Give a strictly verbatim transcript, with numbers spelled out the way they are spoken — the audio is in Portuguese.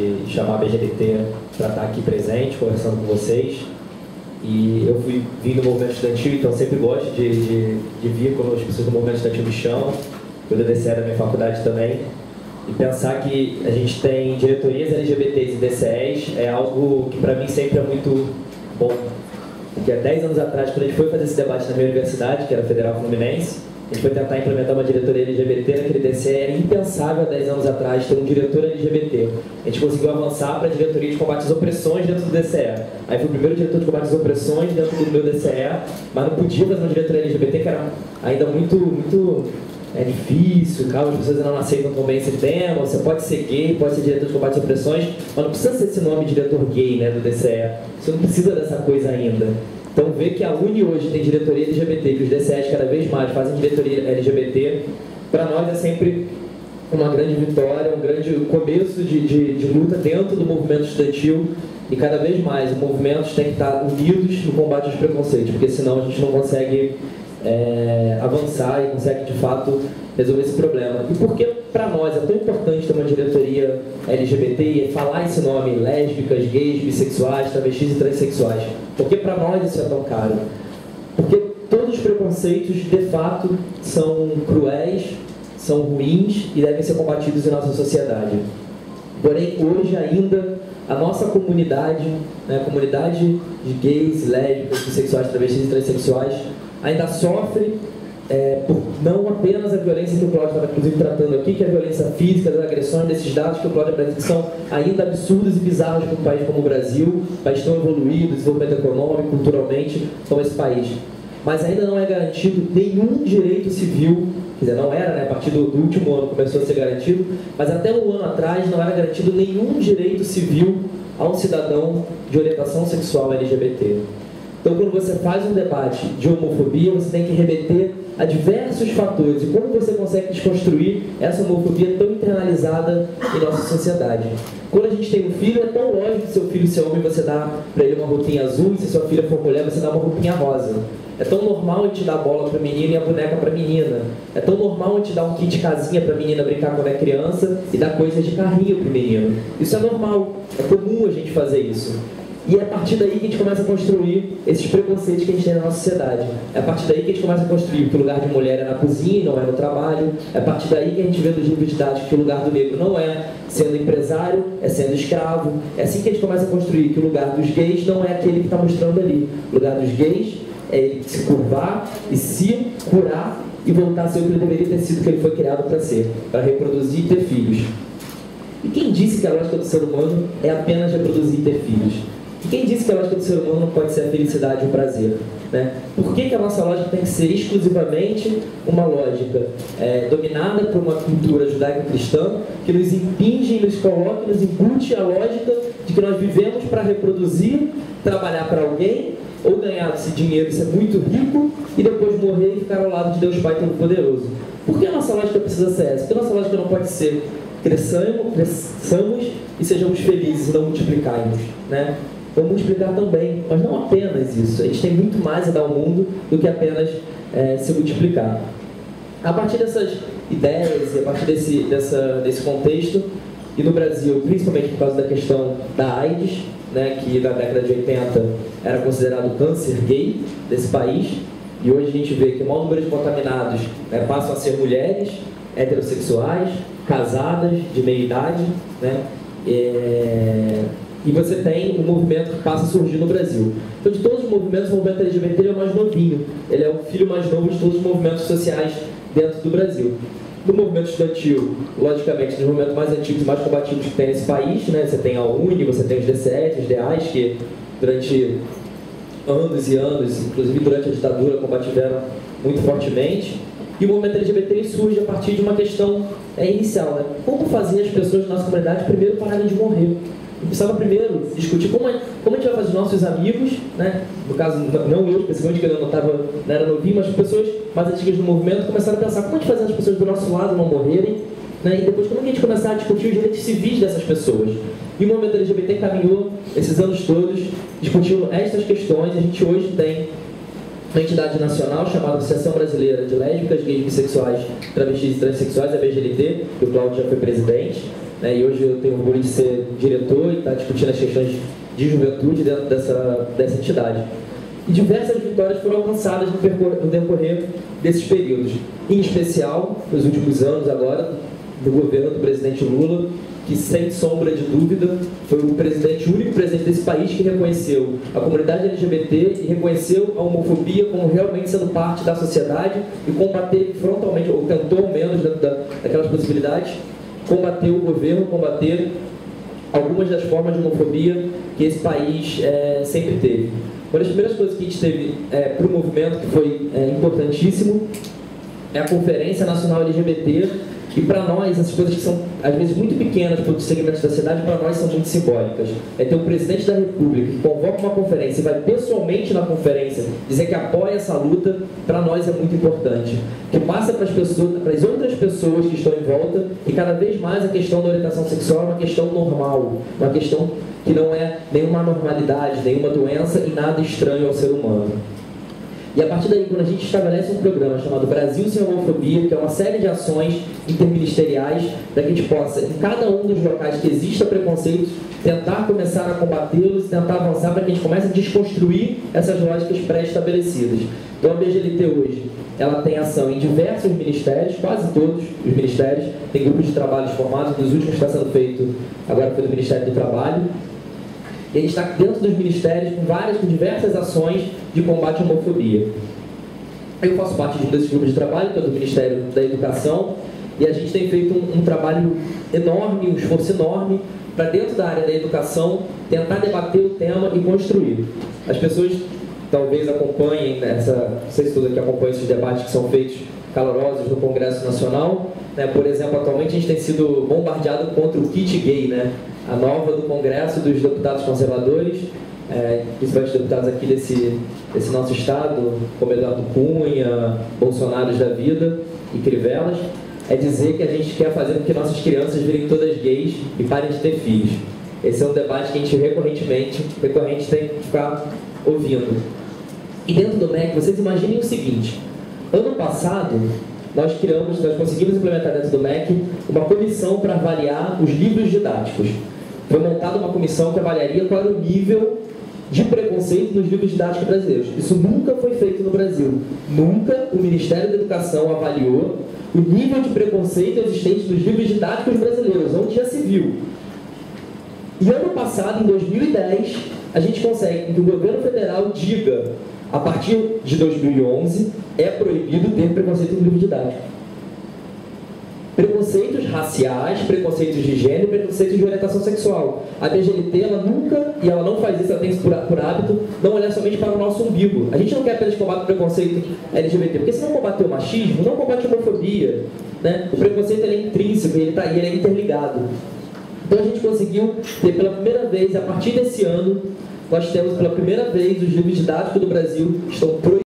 de chamar a B G L T para estar aqui presente, conversando com vocês. E eu fui vim do movimento estudantil, então sempre gosto de, de, de vir quando as pessoas do movimento estudantil me chamam, eu do D C E da minha faculdade também. E pensar que a gente tem diretorias L G B Ts e D C Es é algo que para mim sempre é muito bom. Porque há dez anos atrás, quando a gente foi fazer esse debate na minha universidade, que era a Federal Fluminense, a gente foi tentar implementar uma diretoria L G B T naquele D C E, era impensável há dez anos atrás ter um diretor L G B T. A gente conseguiu avançar para a diretoria de combate às opressões dentro do D C E. Aí foi o primeiro diretor de combate às opressões dentro do meu D C E, mas não podia fazer uma diretoria L G B T, que era ainda muito, muito é, difícil, calma, as pessoas ainda não aceitam tão bem esse tema. Você pode ser gay, pode ser diretor de combate às opressões, mas não precisa ser esse nome diretor gay, né, do D C E. Você não precisa dessa coisa ainda. Então, ver que a Uni hoje tem diretoria L G B T, que os D C Es cada vez mais fazem diretoria L G B T, para nós é sempre uma grande vitória, um grande começo de, de, de luta dentro do movimento estudantil, e cada vez mais os movimentos têm que estar unidos no combate aos preconceitos, porque senão a gente não consegue é, avançar e consegue, de fato, resolver esse problema. E por que, para nós, é tão importante ter uma diretoria L G B T e falar esse nome, lésbicas, gays, bissexuais, travestis e transexuais? Por que para nós isso é tão caro? Porque todos os preconceitos, de fato, são cruéis, são ruins e devem ser combatidos em nossa sociedade. Porém, hoje ainda, a nossa comunidade, né, a comunidade de gays, lésbicas, bissexuais, travestis e transexuais, ainda sofre É, por não apenas a violência que o Cláudio estava inclusive tratando aqui, que é a violência física, das agressões, desses dados que o Cláudio apresenta, que são ainda absurdos e bizarros para um país como o Brasil, um país tão evoluído, desenvolvimento econômico, culturalmente, como esse país. Mas ainda não é garantido nenhum direito civil, quer dizer, não era, né, a partir do, do último ano começou a ser garantido, mas até um ano atrás não era garantido nenhum direito civil a um cidadão de orientação sexual L G B T. Então, quando você faz um debate de homofobia, você tem que remeter a diversos fatores e como você consegue desconstruir essa homofobia tão internalizada em nossa sociedade. Quando a gente tem um filho, é tão lógico que seu filho ser homem, você dá para ele uma roupinha azul, e se sua filha for mulher, você dá uma roupinha rosa. É tão normal a gente dar a bola para o menino e a boneca para a menina. É tão normal a gente dar um kit casinha para a menina brincar quando é criança e dar coisas de carrinho para o menino. Isso é normal, é comum a gente fazer isso. E é a partir daí que a gente começa a construir esses preconceitos que a gente tem na nossa sociedade. É a partir daí que a gente começa a construir que o lugar de mulher é na cozinha e não é no trabalho. É a partir daí que a gente vê dos livros didáticos que o lugar do negro não é sendo empresário, é sendo escravo. É assim que a gente começa a construir que o lugar dos gays não é aquele que está mostrando ali. O lugar dos gays é ele se curvar e se curar e voltar a ser o que ele deveria ter sido, que ele foi criado para ser, para reproduzir e ter filhos. E quem disse que a lógica do ser humano é apenas reproduzir e ter filhos? E quem disse que a lógica do ser humano não pode ser a felicidade e o prazer? Né? Por que que a nossa lógica tem que ser exclusivamente uma lógica é, dominada por uma cultura judaico-cristã que nos impinge e nos coloca, nos embute a lógica de que nós vivemos para reproduzir, trabalhar para alguém, ou ganhar esse dinheiro e ser muito rico, e depois morrer e ficar ao lado de Deus Pai Todo-Poderoso? Por que a nossa lógica precisa ser essa? Porque a nossa lógica não pode ser cresçamos, cresçamos e sejamos felizes e não multiplicarmos, né? Vamos multiplicar também, mas não apenas isso. A gente tem muito mais a dar ao mundo do que apenas é, se multiplicar. A partir dessas ideias e a partir desse, dessa, desse contexto, e no Brasil, principalmente por causa da questão da AIDS, né, que na década de oitenta era considerado câncer gay desse país, e hoje a gente vê que o maior número de contaminados, né, passam a ser mulheres heterossexuais, casadas, de meia idade, né, é... e você tem um movimento que passa a surgir no Brasil. Então, de todos os movimentos, o movimento L G B T é o mais novinho. Ele é o filho mais novo de todos os movimentos sociais dentro do Brasil. No movimento estudantil, logicamente, dos movimentos mais antigos e mais combativos que tem nesse país, né? Você tem a Uni, você tem os D C Es, os D As, que durante anos e anos, inclusive durante a ditadura, combativeram muito fortemente. E o movimento L G B T surge a partir de uma questão é, inicial, né? Como fazer as pessoas da nossa comunidade primeiro pararem de morrer? A gente precisava primeiro discutir como, é, como a gente vai fazer os nossos amigos, né? No caso, não eu, especificamente, que eu não, tava, não era novinho, mas pessoas mais antigas do movimento começaram a pensar como a gente fazer as pessoas do nosso lado não morrerem, né? E depois como a gente começar a discutir os direitos civis dessas pessoas. E o movimento L G B T caminhou esses anos todos discutindo estas questões. A gente hoje tem uma entidade nacional chamada Associação Brasileira de Lésbicas, Gays, Bissexuais, Travestis e Transsexuais, a B G L T, que o Cláudio já foi presidente. né, e hoje eu tenho orgulho de ser diretor e estar discutindo as questões de juventude dentro dessa, dessa entidade. E diversas vitórias foram alcançadas no, percor no decorrer desses períodos, em especial nos últimos anos agora, do governo do presidente Lula, que sem sombra de dúvida foi o presidente, o único presidente desse país que reconheceu a comunidade L G B T e reconheceu a homofobia como realmente sendo parte da sociedade e combater frontalmente, ou tentou ao menos dentro da, daquelas possibilidades, combater o governo, combater algumas das formas de homofobia que esse país é, sempre teve. Uma das primeiras coisas que a gente teve é, para o movimento, que foi é, importantíssimo, é a Conferência Nacional L G B T, e para nós, essas coisas que são, às vezes, muito pequenas para os segmentos da sociedade, para nós são muito simbólicas. É ter o presidente da República que convoca uma conferência e vai pessoalmente na conferência dizer que apoia essa luta, para nós é muito importante. Que passa para as pessoas, para as outras pessoas que estão em volta, e cada vez mais a questão da orientação sexual é uma questão normal, uma questão que não é nenhuma anormalidade, nenhuma doença e nada estranho ao ser humano. E a partir daí, quando a gente estabelece um programa chamado Brasil Sem Homofobia, que é uma série de ações interministeriais, para que a gente possa, em cada um dos locais que exista preconceito, tentar começar a combatê-los, tentar avançar para que a gente comece a desconstruir essas lógicas pré-estabelecidas. Então a B G L T hoje, ela tem ação em diversos ministérios, quase todos os ministérios, tem grupos de trabalho formados, dos últimos que está sendo feito, agora foi do Ministério do Trabalho, e a gente está dentro dos ministérios com várias, com diversas ações de combate à homofobia. Eu faço parte de um desses grupos de trabalho, que é do Ministério da Educação, e a gente tem feito um, um trabalho enorme, um esforço enorme, para dentro da área da educação, tentar debater o tema e construir. As pessoas talvez acompanhem, essa, não sei se todos aqui acompanham esses debates que são feitos calorosos no Congresso Nacional, né? Por exemplo, atualmente a gente tem sido bombardeado contra o kit gay, né? A nova do Congresso dos deputados conservadores, é, principalmente deputados aqui desse, desse nosso estado, como Eduardo Cunha, Bolsonaros da vida e Crivelas, é dizer que a gente quer fazer com que nossas crianças virem todas gays e parem de ter filhos. Esse é um debate que a gente recorrentemente, recorrente tem que ficar ouvindo. E dentro do M E C, vocês imaginem o seguinte: ano passado, nós criamos, nós conseguimos implementar dentro do M E C uma comissão para avaliar os livros didáticos. Foi montada uma comissão que avaliaria qual era o nível de preconceito nos livros didáticos brasileiros. Isso nunca foi feito no Brasil. Nunca o Ministério da Educação avaliou o nível de preconceito existente nos livros didáticos brasileiros, onde já se viu. E ano passado, em dois mil e dez, a gente consegue que o governo federal diga, a partir de dois mil e onze, é proibido ter preconceito no livro didático. Preconceitos raciais, preconceitos de gênero, preconceitos de orientação sexual. A B G L T, ela nunca, e ela não faz isso, ela tem isso por, por hábito, não olhar somente para o nosso umbigo. A gente não quer apenas combater o preconceito L G B T, porque se não combater o machismo, não combate a homofobia, né? O preconceito ele é intrínseco, ele, tá, ele é interligado. Então a gente conseguiu ter pela primeira vez, a partir desse ano, nós temos pela primeira vez os livros didáticos do Brasil estão proibidos.